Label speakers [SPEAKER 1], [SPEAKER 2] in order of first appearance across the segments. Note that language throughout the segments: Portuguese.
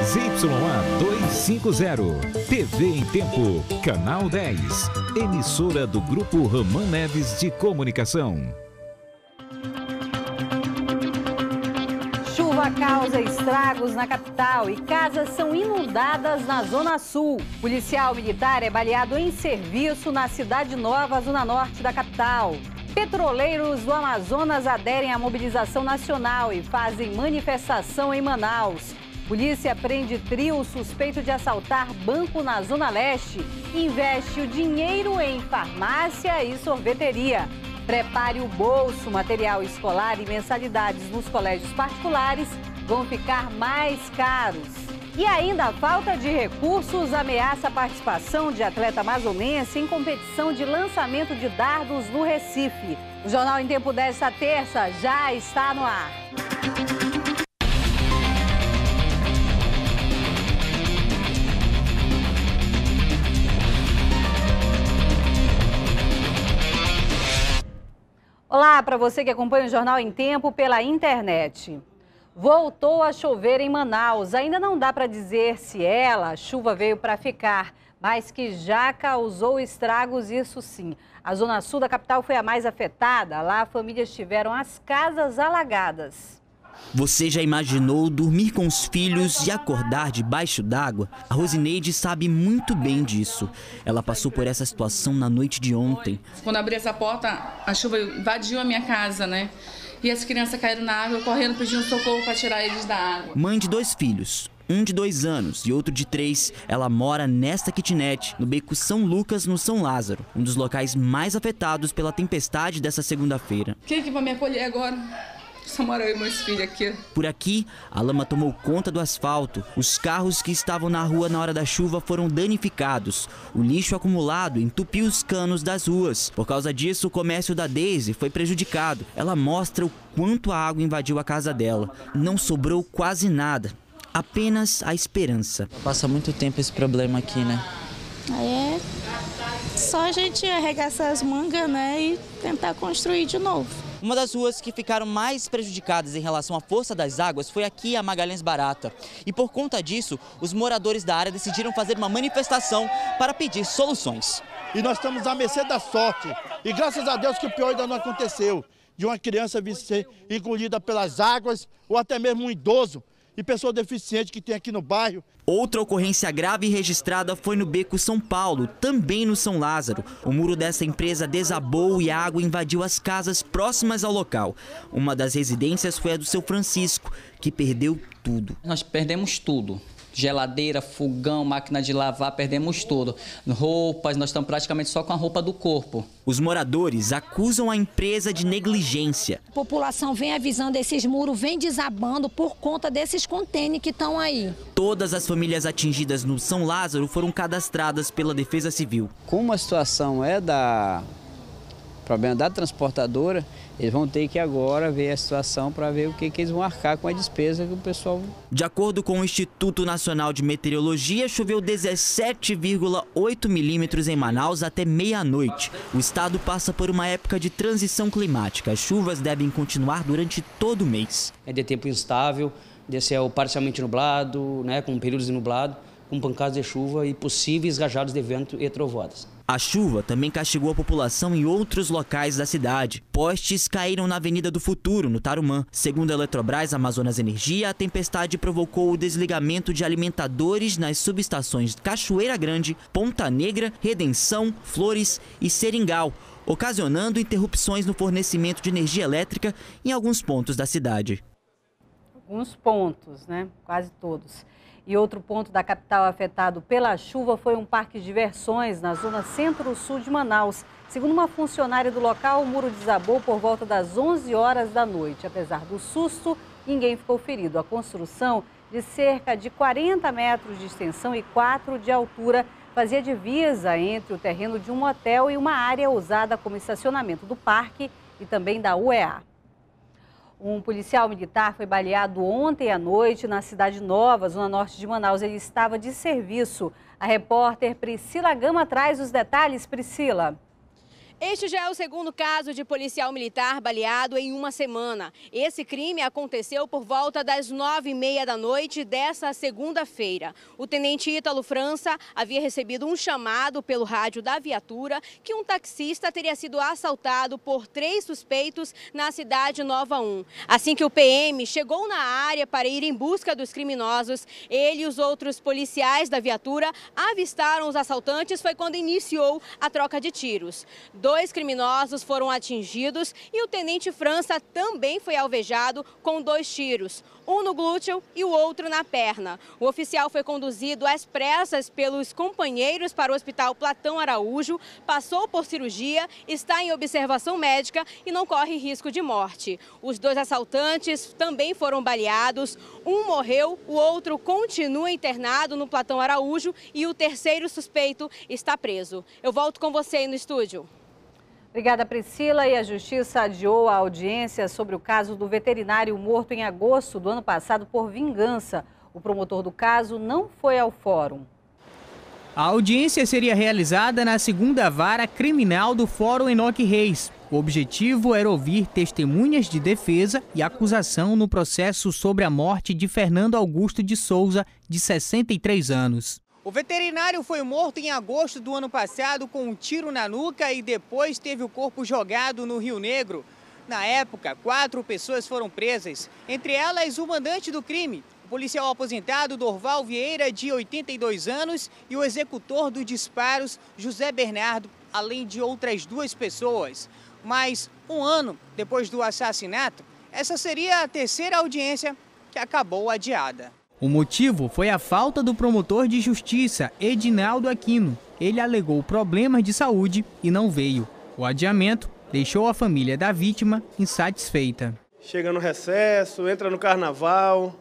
[SPEAKER 1] ZYA 250, TV em Tempo, Canal 10, emissora do Grupo Ramã Neves de Comunicação.
[SPEAKER 2] Chuva causa estragos na capital e casas são inundadas na Zona Sul. Policial militar é baleado em serviço na Cidade Nova, Zona Norte da capital. Petroleiros do Amazonas aderem à mobilização nacional e fazem manifestação em Manaus. Polícia prende trio suspeito de assaltar banco na Zona Leste e investe o dinheiro em farmácia e sorveteria. Prepare o bolso, material escolar e mensalidades nos colégios particulares vão ficar mais caros. E ainda a falta de recursos ameaça a participação de atleta amazonense em competição de lançamento de dardos no Recife. O Jornal em Tempo desta terça já está no ar. Olá para você que acompanha o Jornal em Tempo pela internet. Voltou a chover em Manaus. Ainda não dá para dizer se a chuva veio para ficar, mas que já causou estragos, isso sim. A zona sul da capital foi a mais afetada. Lá, famílias tiveram as casas alagadas.
[SPEAKER 3] Você já imaginou dormir com os filhos e acordar debaixo d'água? A Rosineide sabe muito bem disso. Ela passou por essa situação na noite de ontem.
[SPEAKER 4] Quando abri essa porta, a chuva invadiu a minha casa, né? E as crianças caíram na água, correndo, pedindo socorro para tirar eles da água.
[SPEAKER 3] Mãe de 2 filhos, um de 2 anos e outro de 3, ela mora nesta kitnet, no Beco São Lucas, no São Lázaro, um dos locais mais afetados pela tempestade dessa segunda-feira.
[SPEAKER 4] Quem que vai me acolher agora? Só moro eu e meus filhos aqui.
[SPEAKER 3] Por aqui, a lama tomou conta do asfalto. Os carros que estavam na rua na hora da chuva foram danificados. O lixo acumulado entupiu os canos das ruas. Por causa disso, o comércio da Daisy foi prejudicado. Ela mostra o quanto a água invadiu a casa dela. Não sobrou quase nada, apenas a esperança.
[SPEAKER 5] Passa muito tempo esse problema aqui, né?
[SPEAKER 6] Aí é só a gente arregaçar as mangas, né, e tentar construir de novo.
[SPEAKER 3] Uma das ruas que ficaram mais prejudicadas em relação à força das águas foi aqui a Magalhães Barata. E por conta disso, os moradores da área decidiram fazer uma manifestação para pedir soluções.
[SPEAKER 7] E nós estamos à mercê da sorte. E graças a Deus que o pior ainda não aconteceu. De uma criança vir ser engolida pelas águas ou até mesmo um idoso e pessoa deficiente que tem aqui no bairro.
[SPEAKER 3] Outra ocorrência grave registrada foi no Beco São Paulo, também no São Lázaro. O muro dessa empresa desabou e a água invadiu as casas próximas ao local. Uma das residências foi a do seu Francisco, que perdeu tudo.
[SPEAKER 8] Nós perdemos tudo. Geladeira, fogão, máquina de lavar, perdemos tudo. Roupas, nós estamos praticamente só com a roupa do corpo.
[SPEAKER 3] Os moradores acusam a empresa de negligência.
[SPEAKER 6] A população vem avisando, esses muros vem desabando por conta desses contêineres que estão aí.
[SPEAKER 3] Todas as famílias atingidas no São Lázaro foram cadastradas pela Defesa Civil.
[SPEAKER 5] Como a situação é problema da transportadora, eles vão ter que agora ver a situação para ver o que eles vão arcar com a despesa que o pessoal...
[SPEAKER 3] De acordo com o Instituto Nacional de Meteorologia, choveu 17,8 milímetros em Manaus até meia-noite. O estado passa por uma época de transição climática. As chuvas devem continuar durante todo o mês.
[SPEAKER 9] É de tempo instável, de céu parcialmente nublado, né, com períodos de nublado, com pancadas de chuva e possíveis rajadas de vento e trovoadas.
[SPEAKER 3] A chuva também castigou a população em outros locais da cidade. Postes caíram na Avenida do Futuro, no Tarumã. Segundo a Eletrobras Amazonas Energia, a tempestade provocou o desligamento de alimentadores nas subestações Cachoeira Grande, Ponta Negra, Redenção, Flores e Seringal, ocasionando interrupções no fornecimento de energia elétrica em alguns pontos da cidade.
[SPEAKER 2] Alguns pontos, né? Quase todos. E outro ponto da capital afetado pela chuva foi um parque de diversões na zona centro-sul de Manaus. Segundo uma funcionária do local, o muro desabou por volta das 11 horas da noite. Apesar do susto, ninguém ficou ferido. A construção, de cerca de 40 metros de extensão e 4 de altura, fazia divisa entre o terreno de um hotel e uma área usada como estacionamento do parque e também da UEA. Um policial militar foi baleado ontem à noite na Cidade Nova, zona norte de Manaus. Ele estava de serviço. A repórter Priscila Gama traz os detalhes. Priscila.
[SPEAKER 10] Este já é o segundo caso de policial militar baleado em uma semana. Esse crime aconteceu por volta das 9h30 da noite dessa segunda-feira. O tenente Ítalo França havia recebido um chamado pelo rádio da viatura que um taxista teria sido assaltado por 3 suspeitos na cidade Nova 1. Assim que o PM chegou na área para ir em busca dos criminosos, ele e os outros policiais da viatura avistaram os assaltantes. Foi quando iniciou a troca de tiros. 2 criminosos foram atingidos e o tenente França também foi alvejado com 2 tiros, um no glúteo e o outro na perna. O oficial foi conduzido às pressas pelos companheiros para o Hospital Platão Araújo, passou por cirurgia, está em observação médica e não corre risco de morte. Os 2 assaltantes também foram baleados, um morreu, o outro continua internado no Platão Araújo e o terceiro suspeito está preso. Eu volto com você aí no estúdio.
[SPEAKER 2] Obrigada, Priscila. E a Justiça adiou a audiência sobre o caso do veterinário morto em agosto do ano passado por vingança. O promotor do caso não foi ao fórum.
[SPEAKER 11] A audiência seria realizada na 2ª Vara Criminal do Fórum Enoque Reis. O objetivo era ouvir testemunhas de defesa e acusação no processo sobre a morte de Fernando Augusto de Souza, de 63 anos.
[SPEAKER 12] O veterinário foi morto em agosto do ano passado com um tiro na nuca e depois teve o corpo jogado no Rio Negro. Na época, 4 pessoas foram presas, entre elas o mandante do crime, o policial aposentado Dorval Vieira, de 82 anos, e o executor dos disparos, José Bernardo, além de outras 2 pessoas. Mas, um ano depois do assassinato, essa seria a 3ª audiência que acabou adiada.
[SPEAKER 11] O motivo foi a falta do promotor de justiça, Edinaldo Aquino. Ele alegou problemas de saúde e não veio. O adiamento deixou a família da vítima insatisfeita.
[SPEAKER 13] Chega no recesso, entra no carnaval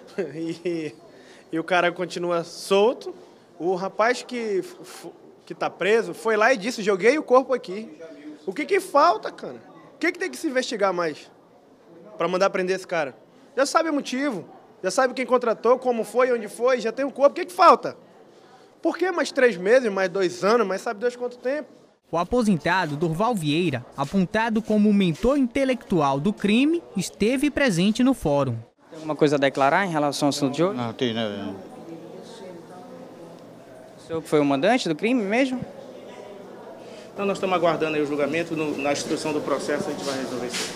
[SPEAKER 13] e o cara continua solto. O rapaz que está preso foi lá e disse: joguei o corpo aqui. O que falta, cara? O que tem que se investigar mais para mandar prender esse cara? Já sabe o motivo. Já sabe quem contratou, como foi, onde foi, já tem o corpo. O que falta? Por que mais 3 meses, mais 2 anos, mais sabe Deus quanto tempo?
[SPEAKER 11] O aposentado Dorval Vieira, apontado como o mentor intelectual do crime, esteve presente no fórum.
[SPEAKER 12] Tem alguma coisa a declarar em relação ao assunto de hoje?
[SPEAKER 14] Não, tem, né?
[SPEAKER 12] O senhor foi o mandante do crime mesmo?
[SPEAKER 14] Então nós estamos aguardando aí o julgamento, na instrução do processo a gente vai resolver isso.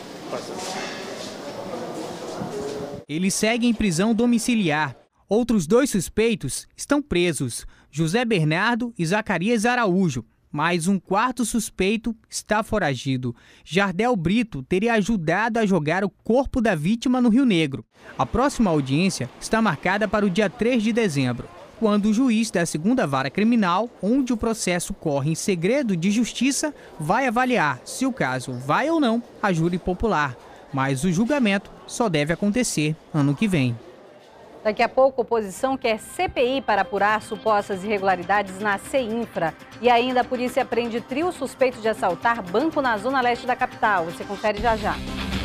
[SPEAKER 11] Ele segue em prisão domiciliar. Outros 2 suspeitos estão presos, José Bernardo e Zacarias Araújo. Mais um 4º suspeito está foragido. Jardel Brito teria ajudado a jogar o corpo da vítima no Rio Negro. A próxima audiência está marcada para o dia 3 de dezembro, quando o juiz da 2ª Vara Criminal, onde o processo corre em segredo de justiça, vai avaliar se o caso vai ou não a júri popular. Mas o julgamento só deve acontecer ano que vem.
[SPEAKER 2] Daqui a pouco, a oposição quer CPI para apurar supostas irregularidades na CEINFRA. E ainda a polícia prende trio suspeito de assaltar banco na zona leste da capital. Você confere já já.